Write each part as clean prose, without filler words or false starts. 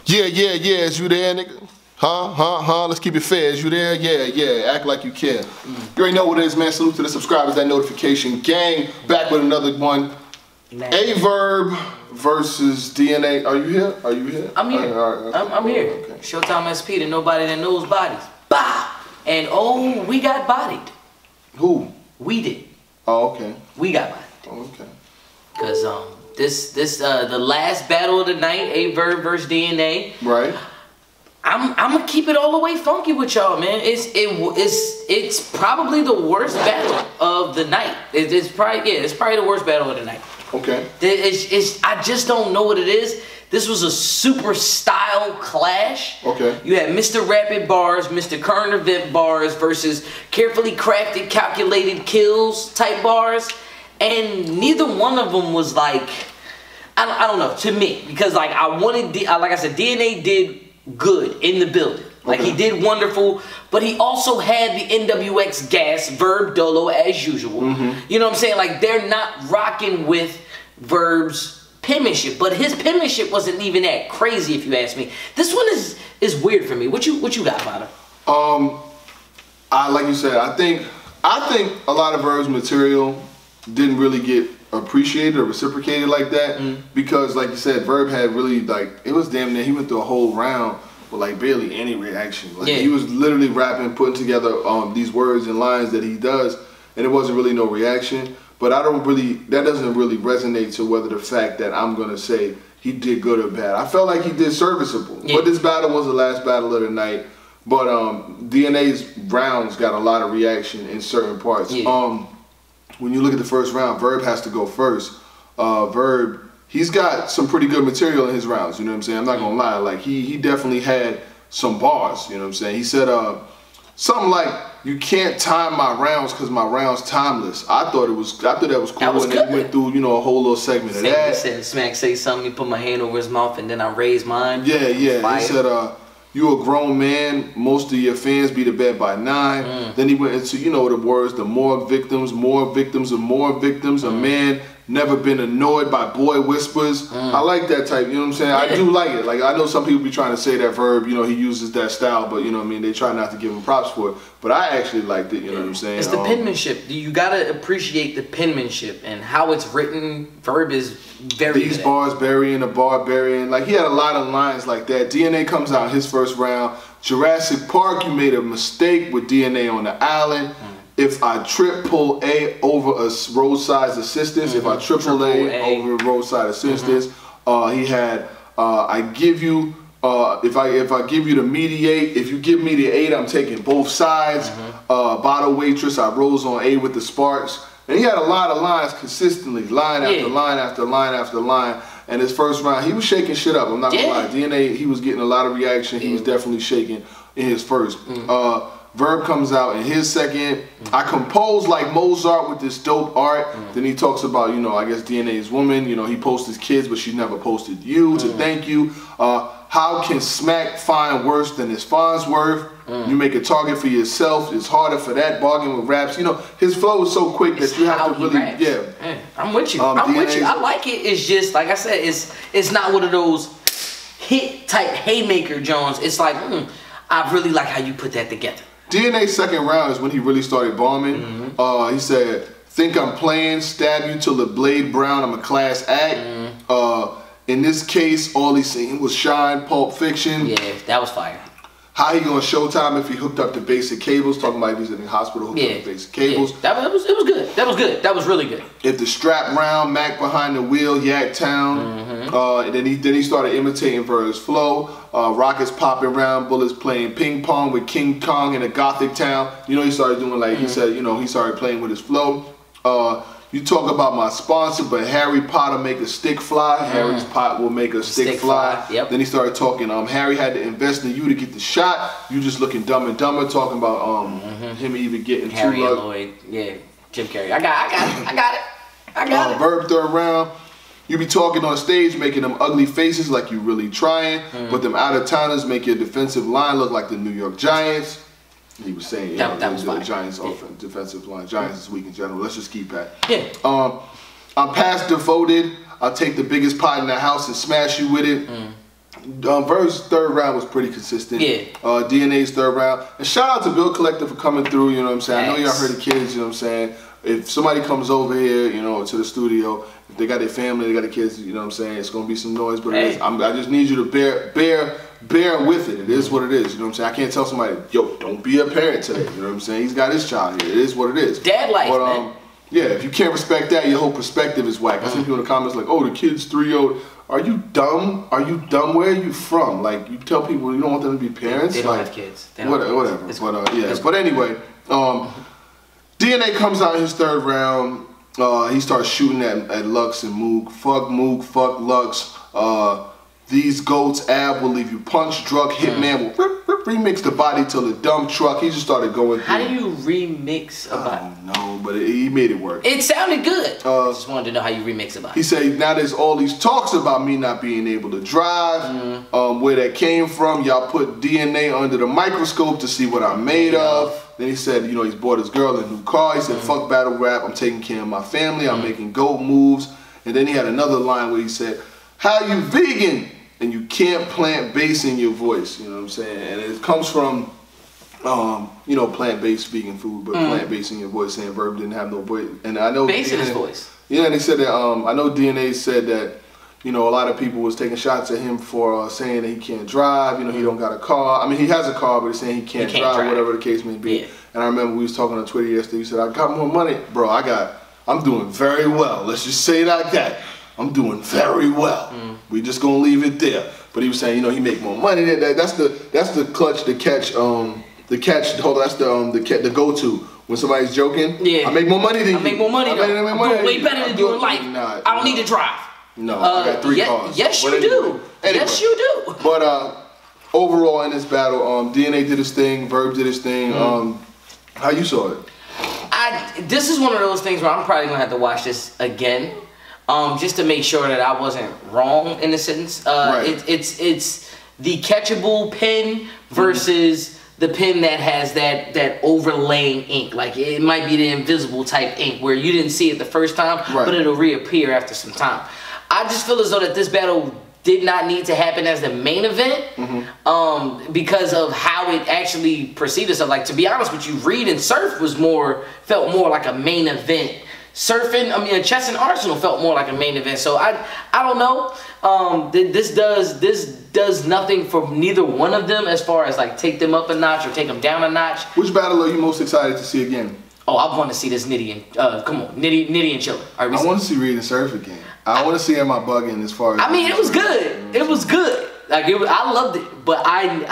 Yeah, is you there, nigga? Huh? Let's keep it fair. Is you there? Yeah. Act like you care. You already know what it is, man. Salute to the subscribers, that notification gang. Back with another one. Averb versus DNA. Are you here? I'm here. All right. I'm here. Okay. Showtime SP, the nobody that knows bodies. Bah! And oh, we got bodied. Who? We did. Oh, okay. We got bodied. Oh, okay. Cause the last battle of the night, Averb versus DNA. Right. I'm gonna keep it all the way funky with y'all, man. It's probably the worst battle of the night. It's probably the worst battle of the night. Okay. I just don't know what it is. This was a super style clash. Okay. You had Mr. Rapid Bars, Mr. Current Event Bars versus carefully crafted, calculated kills type bars, and neither one of them was like, I don't know, to me, because like like I said, DNA did good in the building. Like he did wonderful, but he also had the NWX gas, Verb Dolo as usual. You know what I'm saying? Like they're not rocking with Verb's penmanship, but his penmanship wasn't even that crazy if you ask me. This one is weird for me. What you got about it? Like you said, I think a lot of Verb's material didn't really get appreciated or reciprocated like that because, like you said, Verb had really it was damn near he went through a whole round with like barely any reaction. Like he was literally rapping, putting together these words and lines that he does, and it wasn't really no reaction. But that doesn't really resonate to whether the fact that I'm gonna say he did good or bad. I felt like he did serviceable. But this battle was the last battle of the night. But DNA's rounds got a lot of reaction in certain parts. When you look at the first round, Verb has to go first. Verb, he's got some pretty good material in his rounds, you know what I'm saying? I'm not gonna lie, like he definitely had some bars, you know what I'm saying? He said something like, "You can't time my rounds because my rounds timeless." I thought that was cool. And then he went through, you know, a whole little segment of that. He said, Smack say something, he put my hand over his mouth and then I raised mine. Yeah. He said, "You a grown man, most of your fans be to bed by 9. Then he went into, you know, the words, the more victims of more victims. A man never been annoyed by boy whispers. I like that type, you know what I'm saying? I do like it. Like, I know some people be trying to say that Verb, you know, he uses that style, but you know what I mean, they try not to give him props for it. But I actually liked it, you know what I'm saying? It's the penmanship. You gotta appreciate the penmanship and how it's written. Verb is very These bars burying a barbarian. Like, he had a lot of lines like that. DNA comes out his first round. Jurassic Park, you made a mistake with DNA on the island. If I pull A over a roadside assistance, if I triple A over roadside assistance, he had I give you if I give you the mediate, if you give me the 8, I'm taking both sides. Bottle waitress, I rose on A with the sparks. And he had a lot of lines consistently, line after line after line after line. And his first round, he was shaking shit up. I'm not gonna lie. DNA, he was getting a lot of reaction. He was definitely shaking in his first. Verb comes out in his second. I compose like Mozart with this dope art. Then he talks about, you know, I guess DNA's woman. You know, he posts his kids, but she never posted you to thank you. How can Smack find worse than his Farnsworth? You make a target for yourself. It's harder for that. Bargain with raps. You know, his flow is so quick that you have to really, I'm with you. I'm with you. I like it. It's just like I said. It's not one of those hit type haymaker Jones. It's like I really like how you put that together. DNA's second round is when he really started bombing. He said, "Think I'm playing? Stab you till the blade brown. I'm a class act." In this case, all he seen was Shine, Pulp Fiction. Yeah, that was fire. How he gonna Showtime if he hooked up the basic cables? Talking about he was in the hospital hooked up the basic cables. It was good. That was good. That was really good. If the strap round, Mac behind the wheel, Yak Town. And then he started imitating Verb's flow. Rockets popping round, bullets playing ping pong with King Kong in a Gothic town. You know, he started doing like he said. You know, he started playing with his flow. You talk about my sponsor, but Harry Potter make a stick fly. Harry's pot will make a stick fly. Then he started talking, Harry had to invest in you to get the shot. You just looking dumb and dumber, talking about him even getting Harry and Lloyd. Yeah, Jim Carrey. I got it. Verb third round. You be talking on stage, making them ugly faces like you really trying, but them out-of-towners make your defensive line look like the New York Giants. He was saying, that was the Giants' defensive line. Giants is weak in general. Let's just keep that. I'm past devoted. I'll take the biggest pot in the house and smash you with it. Verb's third round was pretty consistent. Yeah. DNA's third round. And shout out to Bill Collector for coming through, you know what I'm saying? I know y'all heard the kids, you know what I'm saying? If somebody comes over here, you know, to the studio, if they got their family, they got their kids, you know what I'm saying? It's going to be some noise, but I just need you to bear with it. It is what it is, you know what I'm saying? I can't tell somebody, yo, don't be a parent today, you know what I'm saying? He's got his child here. It is what it is. Dad life, man. Yeah, if you can't respect that, your whole perspective is whack. I see people in the comments like, oh, the kid's 3-0. Are you dumb? Are you dumb? Where are you from? Like, you tell people you don't want them to be parents. They don't like, have kids. Whatever. But anyway, DNA comes out in his third round. He starts shooting at Lux and Moog. Fuck Lux. These goats, Ab will leave you punch, drug, Hitman will remix the body till the dump truck. He just started going through. How do you remix a body? I don't know, but he made it work. It sounded good. I just wanted to know how you remix a body. He said, now there's all these talks about me not being able to drive, where that came from. Y'all put DNA under the microscope to see what I'm made of. Then he said, you know, he's bought his girl a new car. He said, fuck battle rap. I'm taking care of my family. I'm making GOAT moves. And then he had another line where he said, how you vegan? And you can't plant bass in your voice, you know what I'm saying? And it comes from, you know, plant-based vegan food, but plant-based in your voice, saying Verb didn't have no voice. And I know bass in his voice. Yeah, and they said that, I know DNA said that, you know, a lot of people was taking shots at him for saying that he can't drive, you know, he don't got a car. I mean, he has a car, but he's saying he can't drive, whatever the case may be. Yeah. And I remember we was talking on Twitter yesterday, he said, I got more money. Bro, I'm doing very well. Let's just say it like that. I'm doing very well. We just gonna leave it there. But he was saying, you know, he make more money. That's the clutch, the catch. That's the go-to when somebody's joking. Yeah. I make more money than you. I make more money. I'm doing way better than you in life. I don't need to drive. No, I got 3 cars. Yes, you do. Yes, you do. But overall in this battle, DNA did his thing. Verb did his thing. How you saw it? This is one of those things where I'm probably gonna have to watch this again. Just to make sure that I wasn't wrong in a sense. Right. It's the catchable pen versus the pen that has that overlaying ink. Like it might be the invisible type ink where you didn't see it the first time, but it'll reappear after some time. I just feel as though that this battle did not need to happen as the main event because of how it actually proceeded. So like, to be honest with you, Reed and Surf felt more like a main event. Chess and Arsenal felt more like a main event. So I don't know. This does nothing for neither one of them as far as like take them up a notch or take them down a notch. Which battle are you most excited to see again? Oh, I want to see this Nitty and Nitty and Chilla. I want to see Reed and Surf again. I want to see Am I Bugging as far as. I mean, it was good. It was good. Like I loved it, but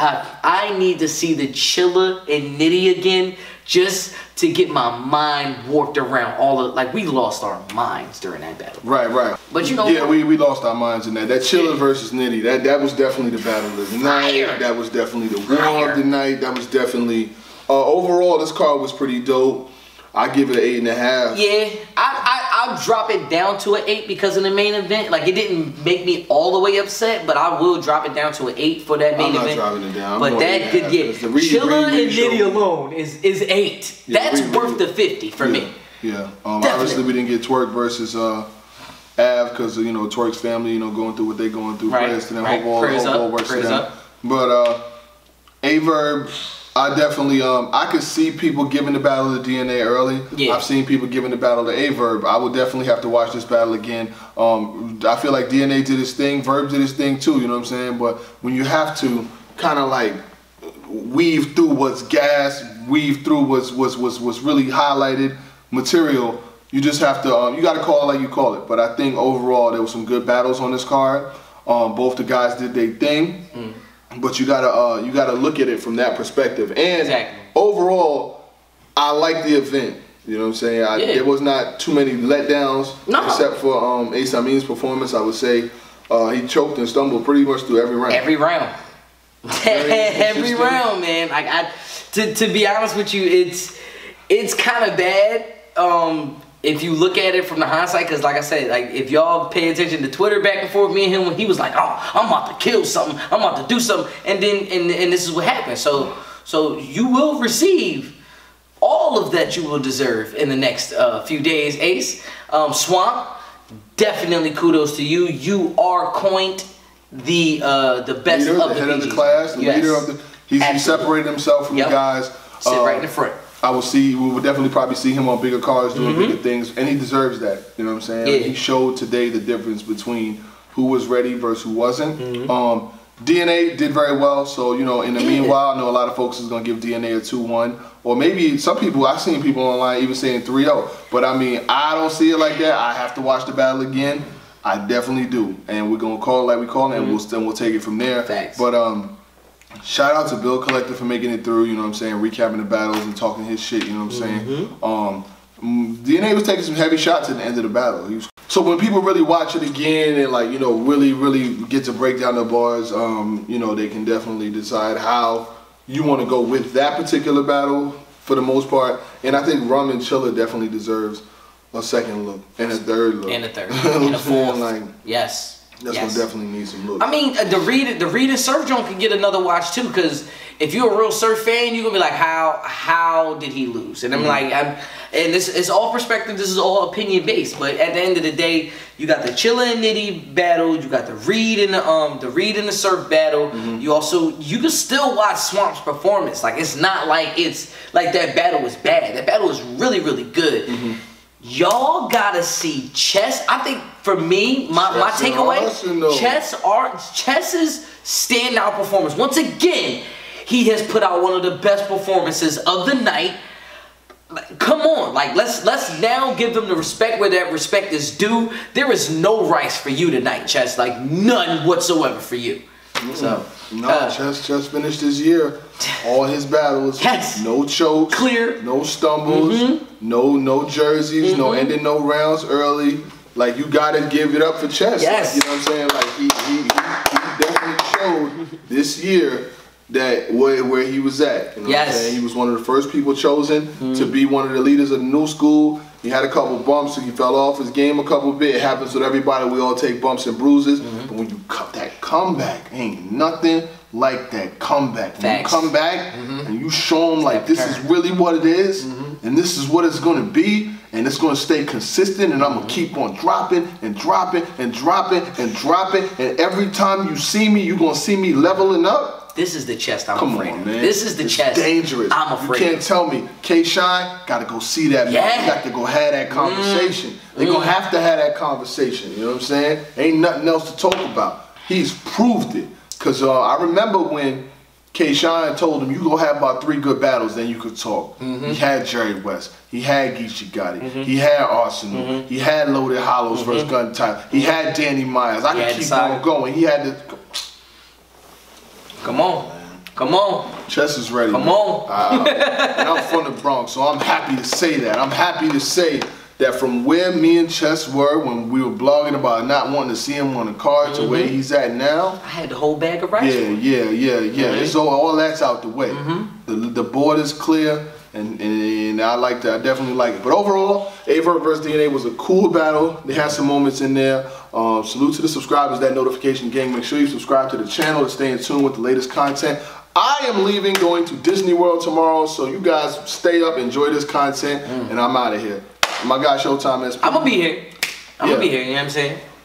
I need to see the Chilla and Nitty again just to get my mind warped around all of, like, we lost our minds during that battle. Right. But you know, yeah, we lost our minds in that. That Chilla versus Nitty, that was definitely the battle of the night. That was definitely the war of the night. That was definitely overall this card was pretty dope. I give it an 8.5. Yeah, I'll drop it down to an 8 because of the main event. Like, it didn't make me all the way upset, but I will drop it down to an 8 for that main event. I'm not dropping it down. But that could get Chilla and Nitty alone is 8. Yeah, that's worth the 50 for me. Yeah. Obviously we didn't get Twerk versus Av because you know Twerk's family, you know, going through what they're going through. Right. Prayers to them. Hope all works for them. But Averb. I definitely, I could see people giving the battle to DNA early. Yeah. I've seen people giving the battle to Averb. I would definitely have to watch this battle again. I feel like DNA did his thing, Verb did his thing too, you know what I'm saying? But when you have to kind of like weave through what's gas, weave through what's really highlighted material, you just have to, you got to call it like you call it. But I think overall there were some good battles on this card. Both the guys did their thing. But you gotta look at it from that perspective. And overall, I like the event. You know what I'm saying? There was not too many letdowns, except for Ace Amin's performance. I would say he choked and stumbled pretty much through every round. Every round, man. Like to be honest with you, it's kind of bad. If you look at it from the hindsight, because like I said, like if y'all pay attention to Twitter back and forth, me and him, when he was like, "Oh, I'm about to kill something, I'm about to do something," and then and this is what happened. So you will receive all of that you will deserve in the next few days, Ace. Swamp, definitely kudos to you. You are coined the best leader, of the head PGs. of the class, the leader of the. He separated himself from the guys. Sit right in the front. We will definitely probably see him on bigger cars doing bigger things, and he deserves that. You know what I'm saying? Yeah. He showed today the difference between who was ready versus who wasn't. DNA did very well, so you know. In the meanwhile, I know a lot of folks is gonna give DNA a 2-1, or maybe some people. I've seen people online even saying 3-0, but I mean, I don't see it like that. I have to watch the battle again. I definitely do, and we're gonna call it like we call it, and we'll take it from there. Facts. But shout out to Bill Collector for making it through, you know what I'm saying, recapping the battles and talking his shit, you know what I'm saying. DNA was taking some heavy shots at the end of the battle. So when people really watch it again and like, you know, really get to break down the bars, you know, they can definitely decide how you want to go with that particular battle for the most part. And I think Rum and Chilla definitely deserves a second look and a third look. And a third. And a fourth. Like, yes. That's gonna definitely need some looks. I mean, the Reed and Surf Joint could get another watch too, because if you're a real Surf fan, you're gonna be like, how did he lose? And I'm like, and this is all perspective. This is all opinion based. But at the end of the day, you got the Chilla and Nitty battle. You got the Reed and the Surf battle. You can still watch Swamp's performance. Like, it's not like it's like that battle was bad. That battle was really good. Y'all gotta see Chess. I think for me, my takeaway, Chess's standout performance. Once again, he has put out one of the best performances of the night. Come on, like let's now give them the respect where that respect is due. There is no rice for you tonight, Chess. Like none whatsoever for you. So Chess finished his year. All his battles, no chokes, clear, no stumbles, no jerseys, no ending no rounds early. Like, you gotta give it up for Chess. Yes. Like, you know what I'm saying? Like he definitely showed this year that where he was at. You know what I'm saying? He was one of the first people chosen to be one of the leaders of the new school. He had a couple bumps, so he fell off his game a couple bit. It happens with everybody. We all take bumps and bruises. But when you cut that comeback, ain't nothing like that comeback. When you come back and you show them like this is really what it is, and this is what it's gonna be, and it's gonna stay consistent, and I'm gonna keep on dropping and dropping and dropping and dropping, and every time you see me, you're gonna see me leveling up. This is the chest I'm afraid of. Man. This is the chest dangerous. I'm afraid You can't tell me. K-Shine, gotta go see that man. You got to go have that conversation. They're gonna have to have that conversation. You know what I'm saying? Ain't nothing else to talk about. He's proved it. Cause I remember when K-Shine told him, you go have about 3 good battles, then you could talk. He had Jerry West. He had Geechee Gotti. He had Arsenal. He had Loaded Hollows versus Gun Time. He had Danny Myers. I can keep on going. He had the... Come on. Chess is ready. Come on. And I'm from the Bronx, so I'm happy to say that. I'm happy to say that from where me and Chess were when we were blogging about not wanting to see him on the card to where he's at now. I had the whole bag of rice. Yeah. It's all that's out the way. The board is clear, and I definitely like it. But overall, Averb versus DNA was a cool battle. They had some moments in there. Salute to the subscribers, that notification gang. Make sure you subscribe to the channel to stay in tune with the latest content. I am leaving, going to Disney World tomorrow, so you guys stay up, enjoy this content, and I'm out of here. My guy Showtime is. I'm gonna be here. I'm gonna be here, you know what I'm saying?